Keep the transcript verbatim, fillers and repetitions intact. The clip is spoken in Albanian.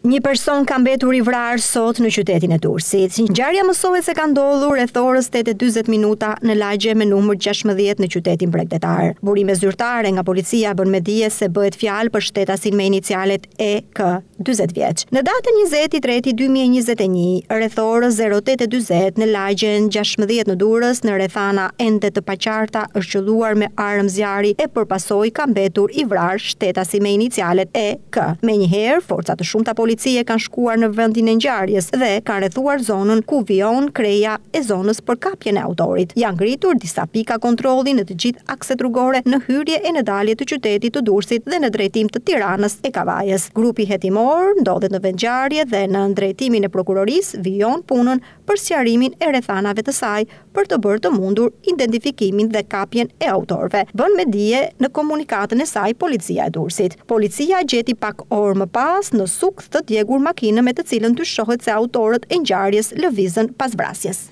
Një person ka mbetur i vrarë sot në qytetin e Durrësit. Ngjarja mësohet se ka ndodhur rreth orës tetë e dyzet minuta në lagje me numër gjashtëdhjetë në qytetin bregdetar. Burime zyrtare nga policia bën me dije se bëhet fjalë për shtetasin me inicialet E K, dyzet vjeç. Në datën njëzet i treti dy mijë e njëzet e një, rreth orës zero tetë e dyzet në lagjen gjashtëdhjetë në Durrës, në rrethana ende të paqarta, është qelluar me armë zjarri e përpasoj ka mbetur i vrarë shtetasi me inicialet E K. Menjëherë, forca të shumta policie kanë shkuar në vendin e ngjarjes dhe kanë rrethuar zonën ku vijon kreja e zonës për kapjen e autorit. Janë ngritur disa pika kontrolli në të gjithë akset rrugore në hyrje e në dalje të qytetit të Durrësit dhe në drejtim të Tiranës e Kavajës. Grupi hetimor ndodhet në vend ngjarje dhe në drejtimin e prokurorisë vijon punën për sqarimin e rrethanave të saj për të bërë të mundur identifikimin dhe kapjen e autorëve. Bën me dije në komunikatën e saj policia e Durrësit. Policia gjeti pak orë më pas në suk të djegur makinë me të cilën dyshohet se autorët e ngjarjes lëvizën pas vrasjes.